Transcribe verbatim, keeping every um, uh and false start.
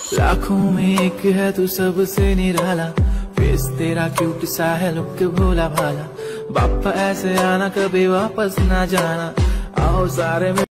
लाखों में एक है तू सबसे निराला, फेस तेरा क्यूट सा है, लुक भोला भाला। बापा ऐसे आना कभी वापस ना जाना, आओ सारे में